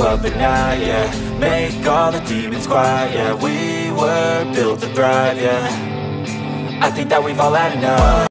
up at night, yeah. Make all the demons quiet, yeah. We were built to thrive, yeah. I think that we've all had enough.